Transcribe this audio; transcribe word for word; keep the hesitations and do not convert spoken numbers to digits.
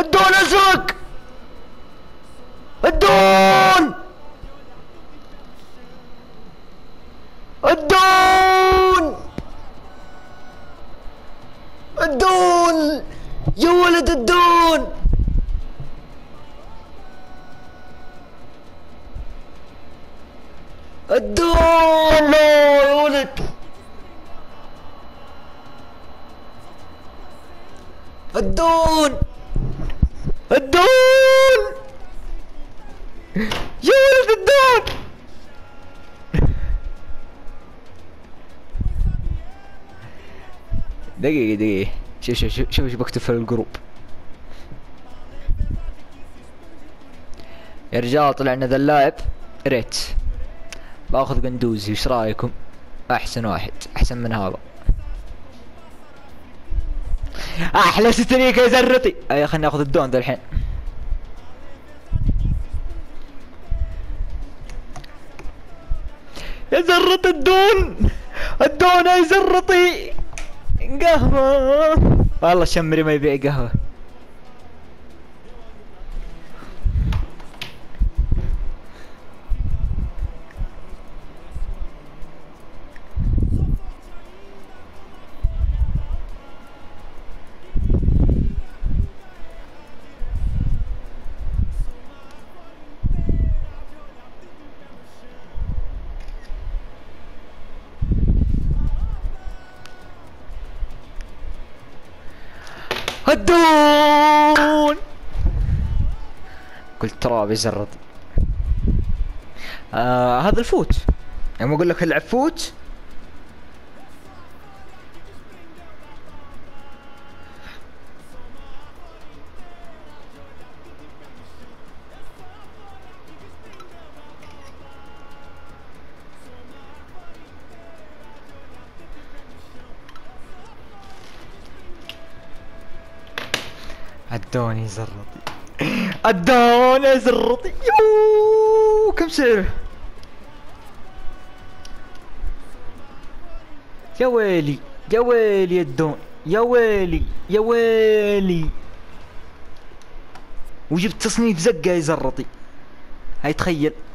الدون ازرق. الدون الدون الدون يا ولد الدون. الدون لا يا ولد. الدون الدون يا ولد الدون. دقيقة دقيقة، شوف شوف شوف شوف ايش بكتب في الجروب. يا رجال طلع لنا ذا اللاعب ريت، باخذ قندوزي، وش رايكم؟ احسن واحد، احسن من هذا. احلى ستريكة يا زرطي. اي خليني اخذ الدون ذا الحين. يا زرط الدون، الدون يا زرطي. قهوة والله شمري ما يبيع قهوة. الدون قلت تراب يزرد. آه هذا الفوت، يعني اقول لك العب فوت. الدون يزرطي، الدون يزرطي. يوووو كم سعره؟ يا ويلي يا ويلي الدون، يا ويلي يا ويلي. وجبت تصنيف زقة يزرطي، هاي تخيل.